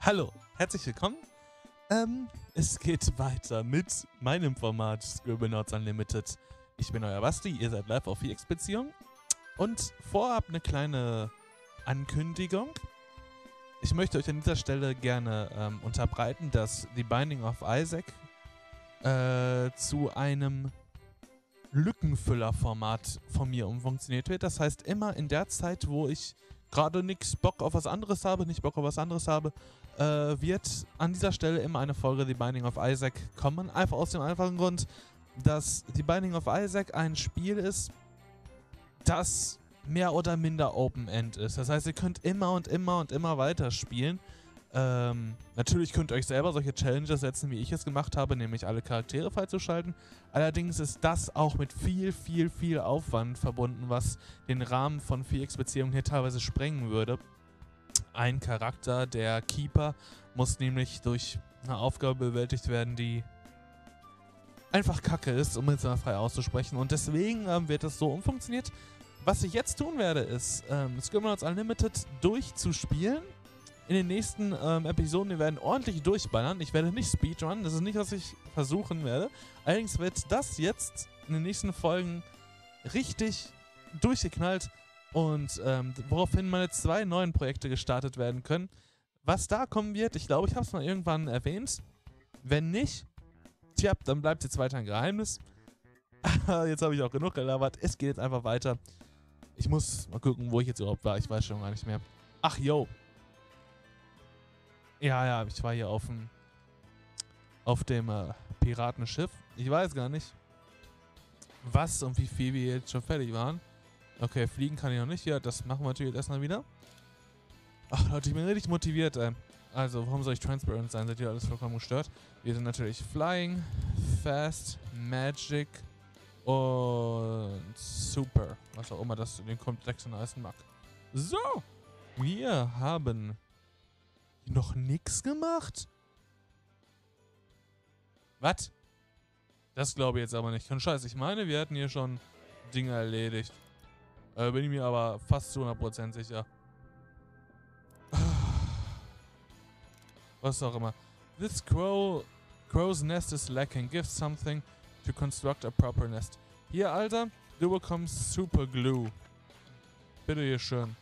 Hallo, herzlich willkommen. Es geht weiter mit meinem Format Scribblenauts Unlimited. Ich bin euer Basti, ihr seid live auf VX-Beziehung. Und vorab eine kleine Ankündigung. Ich möchte euch an dieser Stelle gerne unterbreiten, dass The Binding of Isaac zu einem Lückenfüller-Format von mir umfunktioniert wird. Das heißt, immer in der Zeit, wo ich gerade nicht Bock auf was anderes habe, wird an dieser Stelle immer eine Folge The Binding of Isaac kommen. Einfach aus dem einfachen Grund, dass The Binding of Isaac ein Spiel ist, das mehr oder minder Open-End ist. Das heißt, ihr könnt immer und immer und immer weiter spielen. Natürlich könnt ihr euch selber solche Challenges setzen, wie ich es gemacht habe, nämlich alle Charaktere freizuschalten. Allerdings ist das auch mit viel Aufwand verbunden, was den Rahmen von 4X-Beziehungen hier teilweise sprengen würde. Ein Charakter, der Keeper, muss nämlich durch eine Aufgabe bewältigt werden, die einfach kacke ist, um jetzt mal frei auszusprechen. Und deswegen wird das so umfunktioniert. Was ich jetzt tun werde, ist Scribblenauts Unlimited durchzuspielen. In den nächsten Episoden, wir werden ordentlich durchballern. Ich werde nicht Speedrun, das ist nicht, was ich versuchen werde. Allerdings wird das jetzt in den nächsten Folgen richtig durchgeknallt und woraufhin meine 2 neuen Projekte gestartet werden können. Was da kommen wird, ich glaube, ich habe es mal irgendwann erwähnt. Wenn nicht, tja, dann bleibt jetzt weiter ein Geheimnis. Jetzt habe ich auch genug gelabert. Es geht jetzt einfach weiter. Ich muss mal gucken, wo ich jetzt überhaupt war. Ich weiß schon gar nicht mehr. Ach, yo. Ja, ich war hier auf dem Piratenschiff. Ich weiß gar nicht, was und wie viel wir jetzt schon fertig waren. Okay, fliegen kann ich noch nicht. Ja, das machen wir natürlich erstmal wieder. Ach Leute, ich bin richtig motiviert, ey. Also, warum soll ich transparent sein? Seid ihr alles vollkommen gestört? Wir sind natürlich Flying, Fast, Magic und Super. Was auch immer das in den Komplexen heißen mag. So, wir haben noch nix gemacht? Was? Das glaube ich jetzt aber nicht. Kein Scheiß. Ich meine, wir hatten hier schon Dinge erledigt. Bin ich mir aber fast zu 100% sicher. Was auch immer. This crow's nest is lacking. Give something to construct a proper nest. Hier, Alter, du bekommst Super Glue. Bitte hier schön.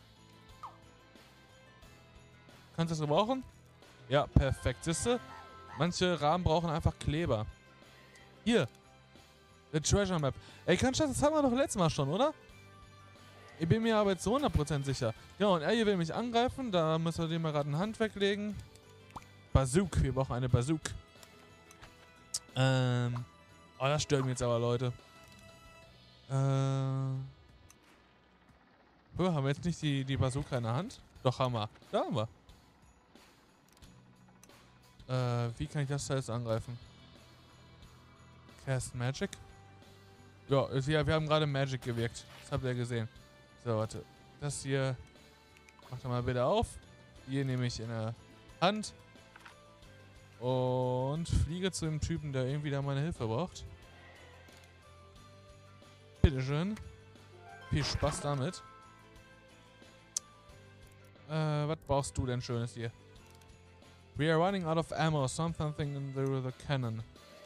Kannst du das gebrauchen? Ja, perfekt. Siehste? Manche Rahmen brauchen einfach Kleber. Hier. The Treasure Map. Ey, kein Scheiß, das haben wir doch letztes Mal schon, oder? Ich bin mir aber jetzt zu 100% sicher. Ja, und er hier will mich angreifen. Da müssen wir dem mal gerade eine Hand weglegen. Bazook. Wir brauchen eine Bazook. Oh, das stört mich jetzt aber, Leute. Haben wir jetzt nicht die Bazooka in der Hand? Doch, haben wir. Da haben wir. Wie kann ich das da jetzt angreifen? Cast Magic? Ja, wir haben gerade Magic gewirkt. Das habt ihr gesehen. So, warte. Das hier macht er mal bitte auf. Hier nehme ich in der Hand. Und fliege zu dem Typen, der irgendwie da meine Hilfe braucht. Bitteschön. Viel Spaß damit. Was brauchst du denn Schönes hier? We are running out of ammo. Something in the cannon.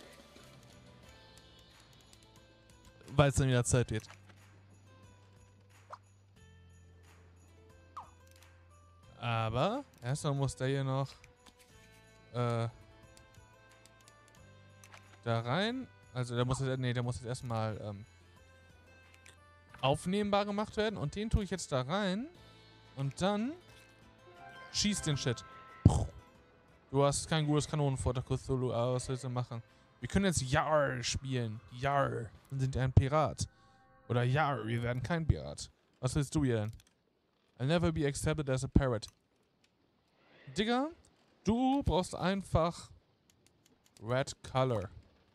Weil es dann wieder Zeit wird. Aber erstmal muss der hier noch da rein. Also der muss jetzt erstmal aufnehmbar gemacht werden. Und den tue ich jetzt da rein. Und dann schießt den Shit. Du hast kein gutes Kanonenfutter, Cthulhu, aber was willst du machen? Wir können jetzt Yarr spielen. Yarr. Wir sind ein Pirat. Oder Yarr, wir werden kein Pirat. Was willst du hier denn? I'll never be accepted as a parrot. Digga, du brauchst einfach Red Color.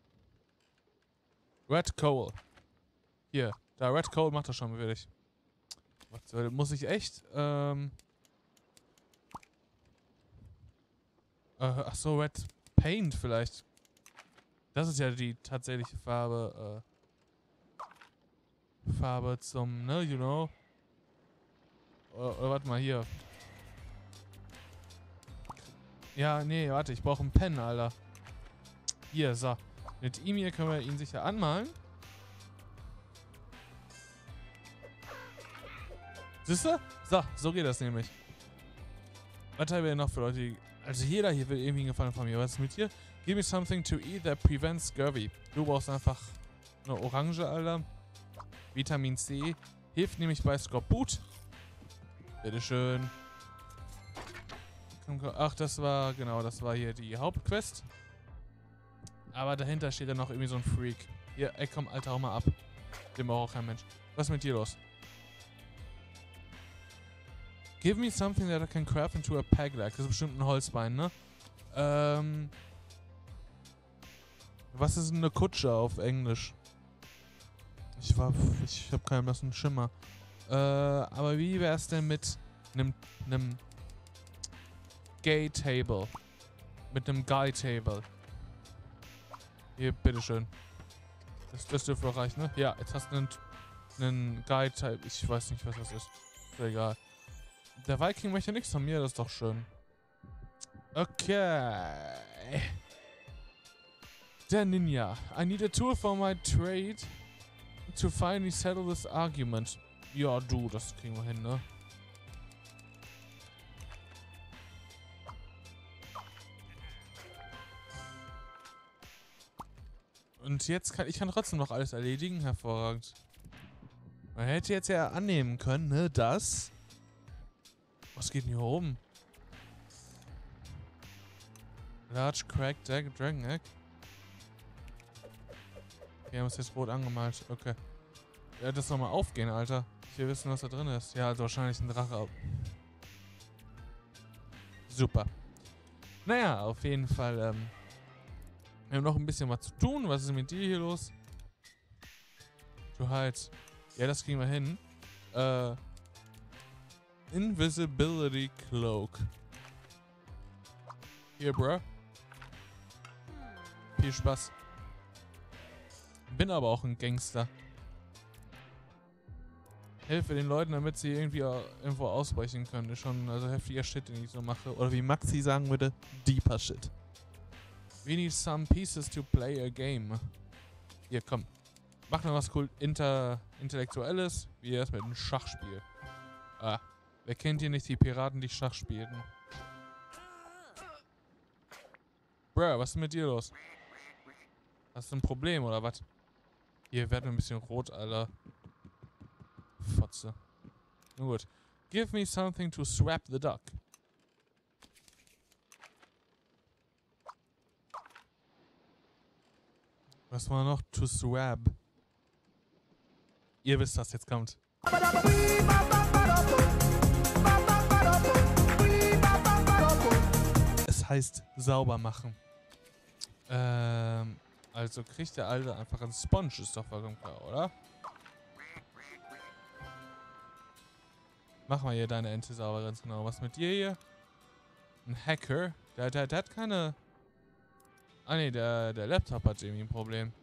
Red Coal. Hier, da Red Coal macht das schon für dich. Was muss ich echt? Ach so, Red Paint vielleicht. Das ist ja die tatsächliche Farbe. Farbe zum, ne, you know. Oder warte mal, hier. Ja, nee, warte, ich brauche einen Pen, Alter. Hier, so. Mit ihm hier können wir ihn sicher anmalen. Siehst du? So geht das nämlich. Was haben wir noch für Leute, die... Also jeder hier will irgendwie einen Gefallen von mir. Was ist mit dir? Give me something to eat that prevents scurvy. Du brauchst einfach eine Orange, Alter. Vitamin C. Hilft nämlich bei Skorbut. Bitteschön. Ach, das war hier die Hauptquest. Aber dahinter steht dann noch irgendwie so ein Freak. Hier, ey, komm, Alter, hau mal ab. Den braucht auch kein Mensch. Was ist mit dir los? Give me something that I can craft into a peg leg. Das ist bestimmt ein Holzbein, ne? Was ist eine Kutsche auf Englisch? Ich hab keinen blassen Schimmer. Aber wie wär's denn mit einem Gay-Table? Mit einem Guy-Table. Hier, bitteschön. Das dürfte doch reichen, ne? Ja, jetzt hast du einen Guy-Table. Ich weiß nicht, was das ist. Ist ja egal. Der Viking möchte nichts von mir, das ist doch schön. Okay. Der Ninja. I need a tool for my trade to finally settle this argument. Ja, du, das kriegen wir hin, ne? Und jetzt kann ich trotzdem noch alles erledigen. Hervorragend. Man hätte jetzt ja annehmen können, ne, dass... Was geht denn hier oben? Large Cracked Dragon Egg. Okay, haben wir es jetzt rot angemalt. Okay. Ja, das soll mal aufgehen, Alter. Ich will wissen, was da drin ist. Ja, also wahrscheinlich ein Drache. Super. Naja, auf jeden Fall, wir haben noch ein bisschen was zu tun. Was ist mit dir hier los? Du halt. Ja, das kriegen wir hin. Invisibility Cloak. Hier, bruh. Viel Spaß. Bin aber auch ein Gangster. Helfe den Leuten, damit sie irgendwie irgendwo ausbrechen können. Ist schon also heftiger Shit, den ich so mache. Oder wie Maxi sagen würde, deeper Shit. We need some pieces to play a game. Hier, komm. Mach noch was cool Intellektuelles, wie das mit einem Schachspiel. Ah, wer kennt hier nicht die Piraten, die Schach spielten? Bruh, was ist mit dir los? Hast du ein Problem, oder was? Hier, werden wir ein bisschen rot, Alter. Fotze. Nun gut. Give me something to swap the duck. Was war noch? To swab. Ihr wisst, was jetzt kommt. Es heißt sauber machen. Also kriegt der Alte einfach einen Sponge, ist doch vollkommen klar, oder? Mach mal hier deine Ente sauber, ganz genau. Was mit dir hier? Ein Hacker? Der hat keine... Ah ne, der Laptop hat irgendwie ein Problem.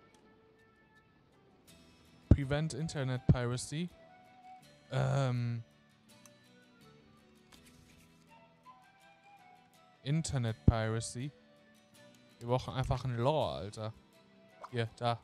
Prevent Internet Piracy. Internet Piracy. Wir brauchen einfach ein Law, Alter. Hier, da.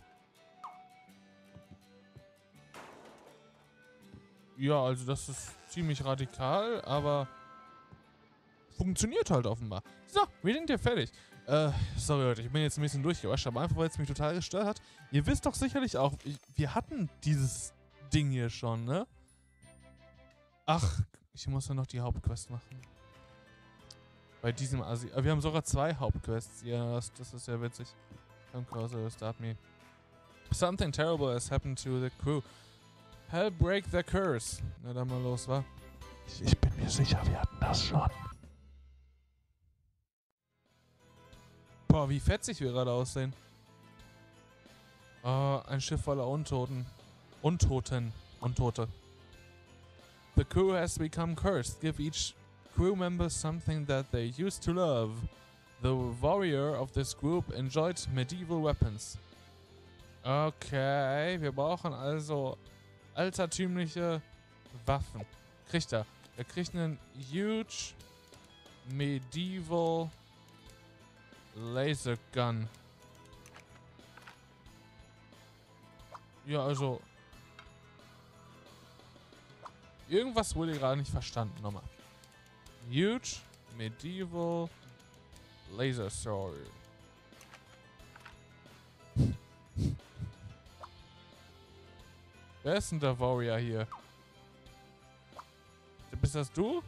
Ja, also das ist ziemlich radikal, aber funktioniert halt offenbar. So, wir sind hier fertig. Sorry Leute, ich bin jetzt ein bisschen durchgewascht, aber einfach weil es mich total gestört hat. Ihr wisst doch sicherlich auch, wir hatten dieses Ding hier schon, ne? Ach, ich muss ja noch die Hauptquest machen. Bei diesem wir haben sogar 2 Hauptquests. Ja, das ist ja witzig. Come closer, start me. Something terrible has happened to the crew. Help break the curse. Na dann mal los, wa? Ich bin mir sicher, wir hatten das schon. Boah, wie fetzig wir gerade aussehen. Oh, ein Schiff voller Untoten. Untote. The crew has become cursed. Give each crew member something that they used to love. The warrior of this group enjoyed medieval weapons. Okay, wir brauchen also altertümliche Waffen. Kriegt er. Er kriegt einen huge Medieval Laser Gun. Ja, also. Irgendwas wurde gerade nicht verstanden. Nochmal. Huge Medieval Laser Sword. Wer ist denn der Warrior hier? Bist das du?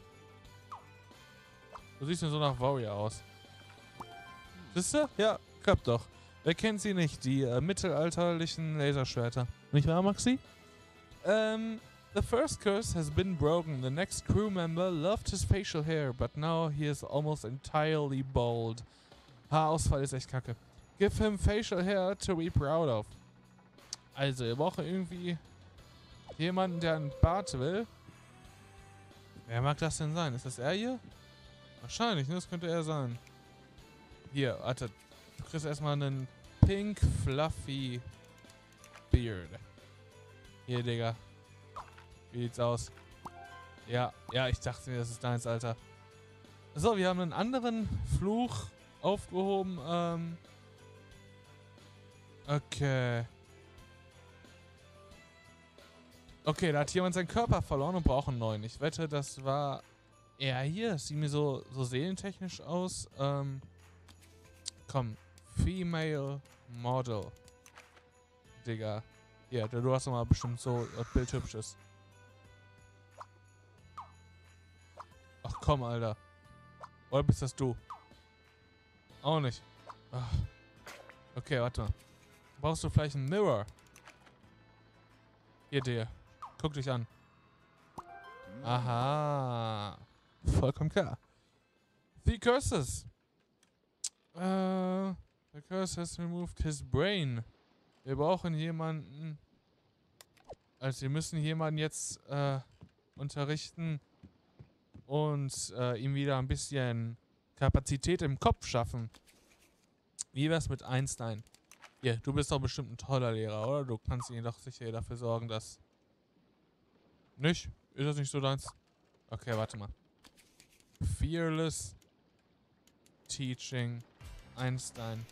Du siehst mir so nach Warrior aus. Siehst du? Ja, klappt doch. Wer kennt sie nicht? Die mittelalterlichen Laserschwerter. Nicht wahr, Maxi? The first curse has been broken. The next crew member loved his facial hair, but now he is almost entirely bald. Haarausfall ist echt kacke. Give him facial hair to be proud of. Also, ihr braucht irgendwie jemanden, der einen Bart will. Wer mag das denn sein? Ist das er hier? Wahrscheinlich, ne? Das könnte er sein. Hier, warte. Du kriegst erstmal einen Pink Fluffy Beard. Hier, Digga. Wie sieht's aus? Ja, ich dachte mir, das ist deins, Alter. So, wir haben einen anderen Fluch aufgehoben. Okay. Okay, da hat jemand seinen Körper verloren und braucht einen neuen. Ich wette, das war er hier. Das sieht mir so seelentechnisch aus. Komm. Female Model. Digga. Ja, du hast doch mal bestimmt so bildhübsches. Ach komm, Alter. Oder bist das du? Auch nicht. Ach. Okay, warte mal. Brauchst du vielleicht einen Mirror? Hier, dir. Guck dich an. Aha. Vollkommen klar. The curses. The curse has removed his brain. Wir brauchen jemanden. Also wir müssen jemanden jetzt unterrichten und ihm wieder ein bisschen Kapazität im Kopf schaffen. Wie wär's mit Einstein? Hier, du bist doch bestimmt ein toller Lehrer, oder? Du kannst ihn doch sicher dafür sorgen, dass... Nicht? Ist das nicht so deins? Okay, warte mal. Fearless Teaching Einstein.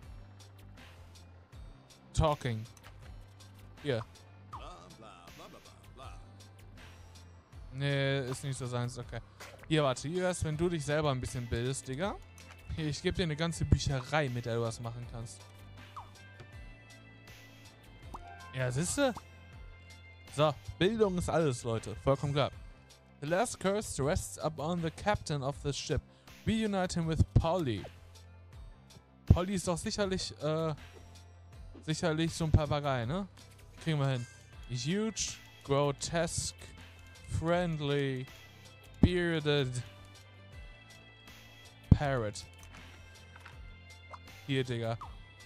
Talking. Hier. Nee, ist nicht so seins, okay. Hier, warte, hier ist, wenn du dich selber ein bisschen bildest, Digga. Hier, ich gebe dir eine ganze Bücherei, mit der du was machen kannst. Ja, siehste? So, Bildung ist alles, Leute. Vollkommen klar. The last curse rests upon the captain of the ship. Reunite him with Polly. Polly ist doch sicherlich so ein Papagei, ne? Kriegen wir hin. Huge, grotesque, friendly, bearded parrot. Hier, Digga.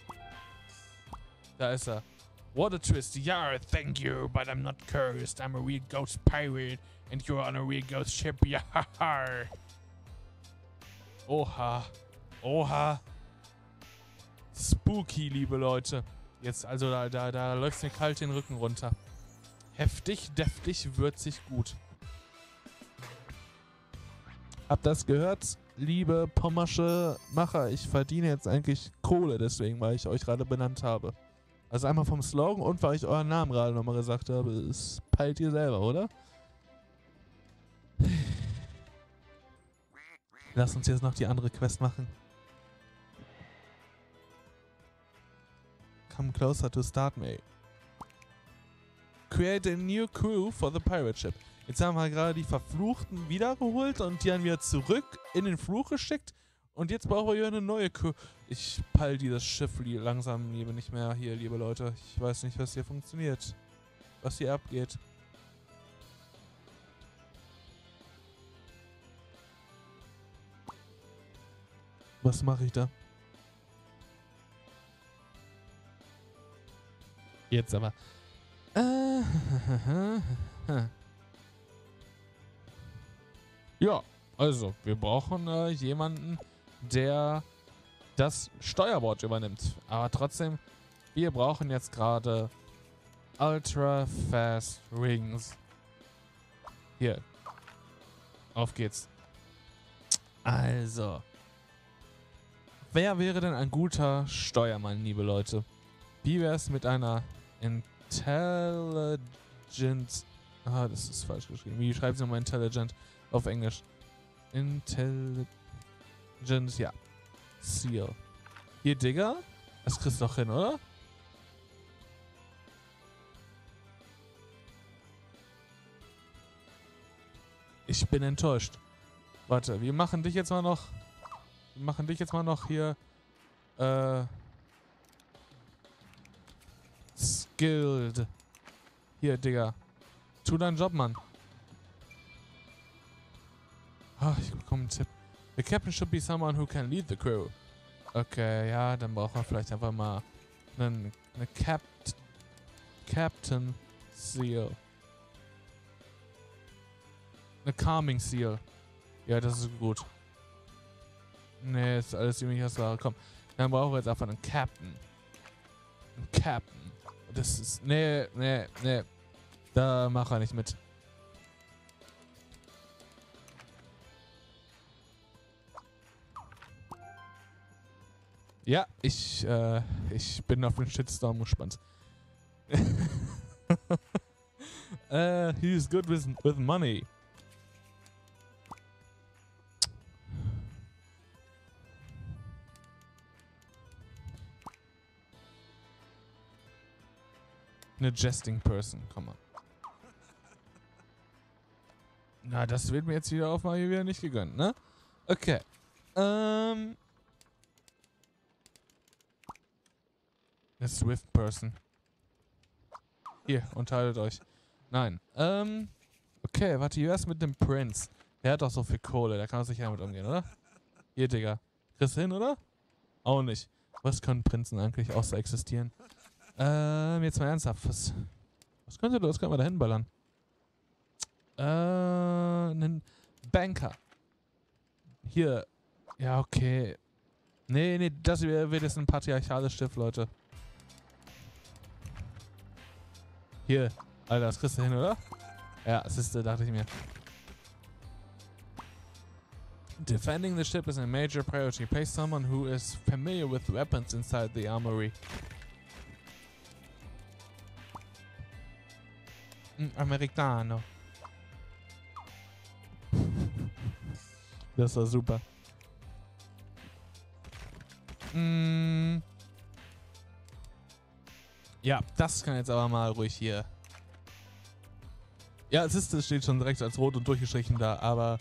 Da ist er. What a twist. Yeah, thank you, but I'm not cursed. I'm a real ghost pirate and you're on a real ghost ship. Yeah. Oha. Oha. Spooky, liebe Leute. Jetzt, also da läuft mir kalt den Rücken runter. Heftig, deftig, würzig, gut. Habt das gehört, liebe Pommersche Macher? Ich verdiene jetzt eigentlich Kohle deswegen, weil ich euch gerade benannt habe. Also einmal vom Slogan und weil ich euren Namen gerade nochmal gesagt habe. Das peilt ihr selber, oder? Lass uns jetzt noch die andere Quest machen. Come closer to start, mate. Create a new crew for the pirate ship. Jetzt haben wir gerade die Verfluchten wiedergeholt und die haben wieder zurück in den Fluch geschickt. Und jetzt brauchen wir hier eine neue Crew. Ich peil dieses Schiff langsam nicht mehr hier, liebe Leute. Ich weiß nicht, was hier funktioniert. Was hier abgeht. Was mache ich da? Jetzt aber. Ja, also, wir brauchen jemanden, der das Steuerbord übernimmt. Aber trotzdem, wir brauchen jetzt gerade Ultra Fast Rings. Hier. Auf geht's. Also. Wer wäre denn ein guter Steuermann, liebe Leute? Wie wäre es mit einer Intelligent... Ah, das ist falsch geschrieben. Wie schreibt sie nochmal Intelligent auf Englisch? Intelligent, ja. Seal. Hier, Digga. Das kriegst du doch hin, oder? Ich bin enttäuscht. Warte, wir machen dich jetzt mal noch... Wir machen dich jetzt mal noch hier... Skilled. Hier, Digga. Tu deinen Job, Mann. Ach, ich bekomme einen Tipp. The captain should be someone who can lead the crew. Okay, ja, dann brauchen wir vielleicht einfach mal eine Captain Seal. Eine Calming Seal. Ja, das ist gut. Nee, ist alles ziemlich das Wahre. Komm, dann brauchen wir jetzt einfach einen Captain. Einen Captain. Das ist... Nee. Da mach er nicht mit. Ja, ich bin auf den Shitstorm gespannt. He is good with money. Eine jesting person, komm mal. Na, das wird mir jetzt wieder auf mal hier wieder nicht gegönnt, ne? Okay. Eine Swift Person. Hier, unterhaltet euch. Nein. Okay, warte, wie wär's mit dem Prince? Der hat doch so viel Kohle, der kann doch sicher damit umgehen, oder? Hier, Digga. Kriegst du hin, oder? Auch nicht. Was können Prinzen eigentlich außer existieren? Jetzt mal ernsthaft. Was können wir da hinballern? Einen Banker. Hier. Ja, okay. Nee, das wird jetzt ein patriarchales Schiff, Leute. Hier. Alter, das kriegst du hin, oder? Ja, siehste, dachte ich mir. Defending the ship is a major priority. Pay someone who is familiar with weapons inside the armory. Americano. Das war super. Ja, das kann jetzt aber mal ruhig hier. Ja, es steht schon direkt als rot und durchgestrichen da, aber...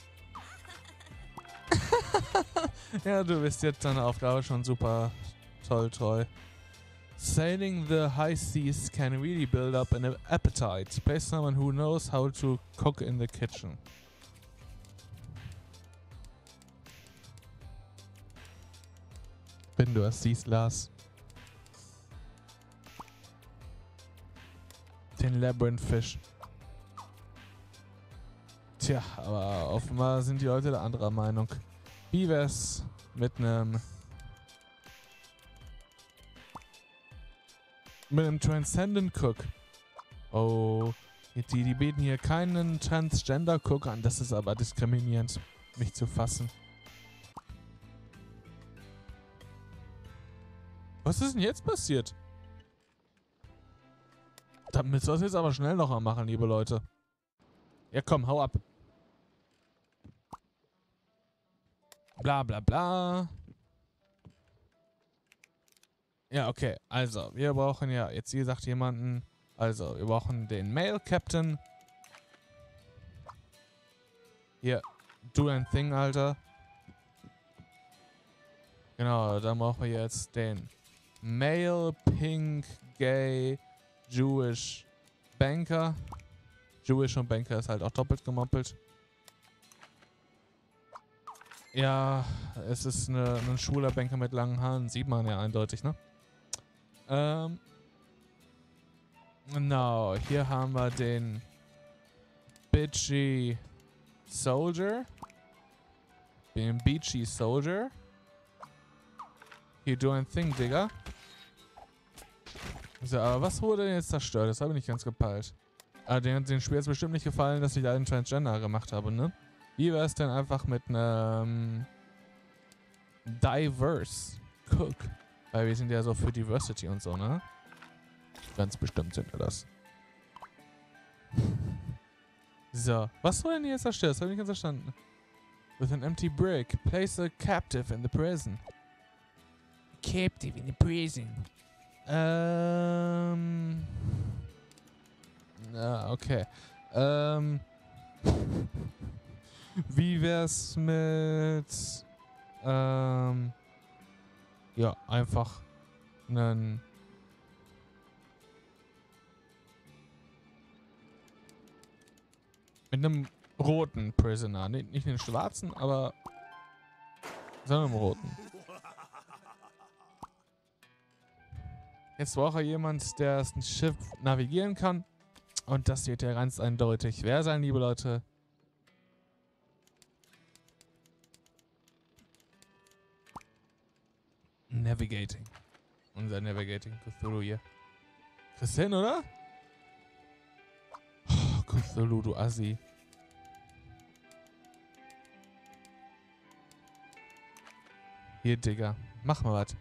Ja, du bist jetzt deine Aufgabe schon super toll, treu. Sailing the high seas can really build up an appetite. Play someone who knows how to cook in the kitchen. Wenn du es siehst, Lars. Den Labyrinth-Fisch. Tja, aber offenbar sind die Leute da anderer Meinung. Wie wär's mit einem Transcendent Cook? Oh, die bieten hier keinen Transgender Cook an. Das ist aber diskriminierend, mich zu fassen. Was ist denn jetzt passiert? Da müssen wir es jetzt aber schnell noch mal machen, liebe Leute. Ja komm, hau ab. Bla bla bla. Ja, okay. Also, wir brauchen ja jetzt, wie gesagt, jemanden. Also, wir brauchen den Male Captain. Hier, do ein Thing, Alter. Genau, dann brauchen wir jetzt den Male Pink Gay Jewish Banker. Jewish und Banker ist halt auch doppelt gemoppelt. Ja, es ist ein schwuler Banker mit langen Haaren. Sieht man ja eindeutig, ne? Genau, hier haben wir den Bitchy Soldier. Den Beachy Soldier. Hier, do ein Thing, Digga. So, aber was wurde denn jetzt zerstört? Das habe ich nicht ganz gepeilt. Ah, den Spiel ist bestimmt nicht gefallen, dass ich da einen Transgender gemacht habe, ne? Wie wäre es denn einfach mit einem Diverse Cook? Weil wir sind ja so für Diversity und so, ne? Ganz bestimmt sind wir das. So, was soll denn hier jetzt zerstört? Das habe ich nicht ganz verstanden. With an empty brick, place a captive in the prison. Captive in the prison. Okay. Wie wär's mit ja, einfach einen mit einem roten Prisoner. Nicht den schwarzen, aber sondern einem roten. Jetzt braucht er jemand, der ein Schiff navigieren kann. Und das wird ja ganz eindeutig wer sein, liebe Leute. Navigating. Unser Navigating Cthulhu hier. Kriegst du hin, oder? Oh, Cthulhu, du Assi. Hier, Digga. Mach mal was.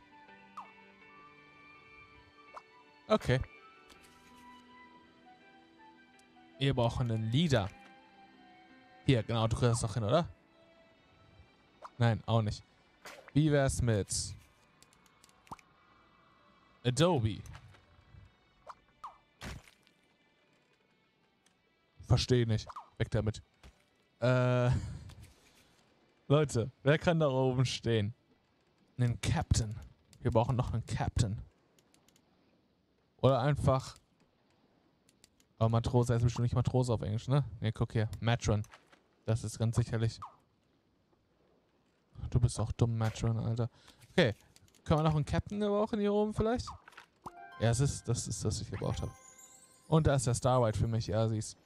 Okay. Wir brauchen einen Leader. Hier, genau, du kriegst das doch hin, oder? Nein, auch nicht. Wie wär's mit Adobe? Verstehe nicht. Weg damit. Leute, wer kann da oben stehen? Einen Captain. Wir brauchen noch einen Captain. Oder einfach... Aber Matrose heißt bestimmt nicht Matrose auf Englisch, ne? Ne, guck hier. Matron. Das ist ganz sicherlich... Du bist auch dumm, Matron, Alter. Okay. Können wir noch einen Captain gebrauchen hier oben vielleicht? Ja, das ist, was ich gebraucht habe. Und da ist der Starlight für mich. Ja, siehst.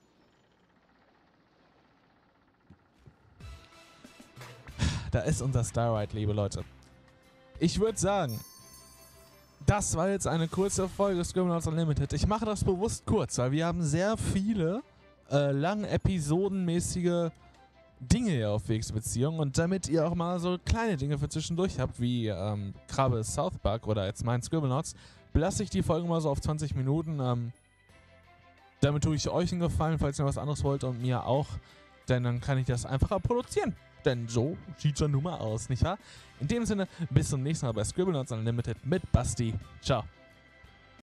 Da ist unser Starlight, liebe Leute. Ich würde sagen, das war jetzt eine kurze Folge Scribblenauts Unlimited. Ich mache das bewusst kurz, weil wir haben sehr viele lang episodenmäßige Dinge hier auf Wegsbeziehungen. Und damit ihr auch mal so kleine Dinge für zwischendurch habt, wie Krabbe South Park oder jetzt mein Scribblenauts, belasse ich die Folge mal so auf 20 Minuten. Damit tue ich euch einen Gefallen, falls ihr was anderes wollt und mir auch. Denn dann kann ich das einfacher produzieren. Denn so sieht schon nun mal aus, nicht wahr? In dem Sinne, bis zum nächsten Mal bei Scribblenauts Unlimited mit Basti. Ciao.